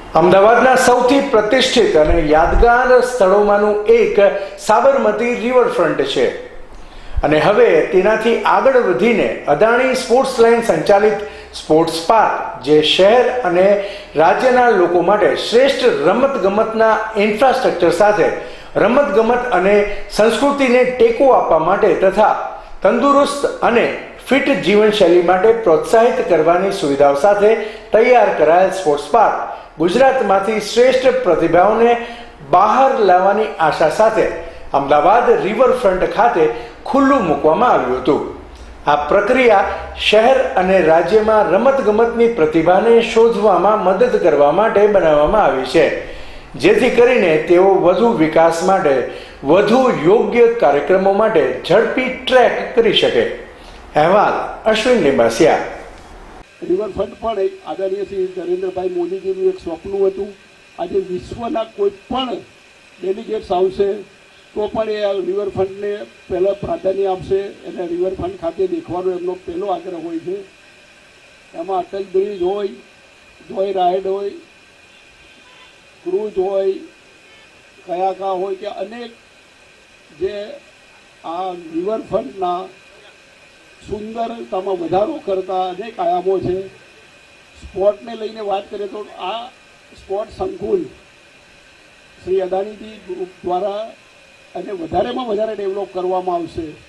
અમદાવાદના સૌથી પ્રતિષ્ઠિત અને યાદગાર સ્થળોમાંનું એક સાબરમતી રિવરફ્રન્ટ છે અને હવે તેનાથી આગળ વધીને અદાણી સ્પોર્ટ્સ લાઇન સંચાલિત સ્પોર્ટ્સ પાર્ક, જે શહેર અને રાજ્યના લોકો માટે શ્રેષ્ઠ રમતગમતના ઇન્ફ્રાસ્ટ્રક્ચર સાથે રમતગમત અને સંસ્કૃતિને ટેકો આપવા માટે તથા તંદુરસ્ત અને ફિટ જીવનશૈલી માટે પ્રોત્સાહિત કરવાની સુવિધાઓ સાથે તૈયાર કરાયેલ સ્પોર્ટ્સ પાર્ક ગુજરાતમાંથી શ્રેષ્ઠ પ્રતિભાઓને બહાર લાવવાની આશા સાથે અમદાવાદ રિવરફ્રન્ટ ખાતે ખુલ્લું મૂકવામાં આવ્યું હતું. આ પ્રક્રિયા શહેર અને રાજ્યમાં રમતગમતની પ્રતિભાને શોધવામાં મદદ કરવા માટે બનાવવામાં આવી છે, જેથી કરીને તેઓ વધુ વિકાસ માટે વધુ યોગ્ય કાર્યક્રમો માટે ઝડપી ટ્રેક કરી શકે. અહેવાલ અશ્વિન લિંબાસિયા. રિવરફ્રન્ટ પણ એક આદરણીય શ્રી નરેન્દ્રભાઈ મોદીજીનું એક સ્વપ્ન હતું. આજે વિશ્વના કોઈ પણ ડેલિગેટ્સ આવશે તો પણ એ રિવરફ્રન્ટને પહેલાં પ્રાધાન્ય આપશે અને રિવરફ્રન્ટ ખાતે દેખવાનો એમનો પહેલો આગ્રહ હોય છે. એમાં અટલ બ્રિજ હોય, જોય રાઇડ હોય, ક્રૂઝ હોય, કયાકા હોય કે અનેક જે આ રિવરફ્રન્ટના સુંદરતામાં વધારો કરતા અનેક આયામો છે. સ્પોર્ટને લઈને વાત કરીએ તો આ સ્પોર્ટ સંકુલ શ્રી અદાણીજી ગ્રુપ દ્વારા અને વધારેમાં વધારે ડેવલપ કરવામાં આવશે.